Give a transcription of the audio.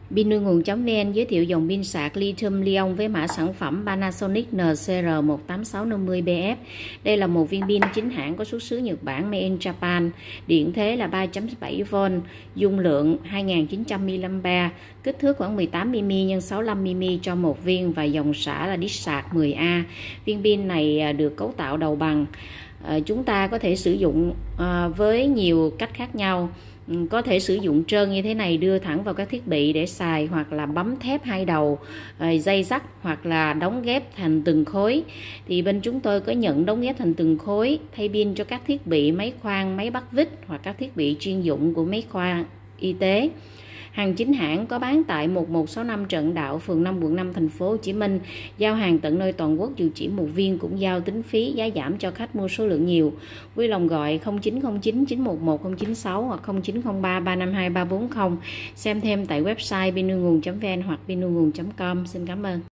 Pin nuôi nguồn.vn giới thiệu dòng pin sạc lithium-ion với mã sản phẩm Panasonic NCR18650BF. Đây là một viên pin chính hãng có xuất xứ Nhật Bản, made in Japan. Điện thế là 3.7V, dung lượng 2900mAh, kích thước khoảng 18mm x 65mm cho một viên và dòng xả là đít sạc 10A. Viên pin này được cấu tạo đầu bằng. Chúng ta có thể sử dụng với nhiều cách khác nhau. Có thể sử dụng trơn như thế này, đưa thẳng vào các thiết bị để xài, hoặc là bấm thép hai đầu, dây sắt, hoặc là đóng ghép thành từng khối. Thì bên chúng tôi có nhận đóng ghép thành từng khối, thay pin cho các thiết bị máy khoan, máy bắt vít hoặc các thiết bị chuyên dụng của máy khoan y tế. Hàng chính hãng có bán tại 1165 Trần Đạo, phường 5, quận 5, thành phố Hồ Chí Minh. Giao hàng tận nơi toàn quốc, dù chỉ một viên cũng giao tính phí, giá giảm cho khách mua số lượng nhiều. Vui lòng gọi 0909 911 096 hoặc 0903 352 340. Xem thêm tại website pinuonguon.vn hoặc pinuonguon.com. Xin cảm ơn.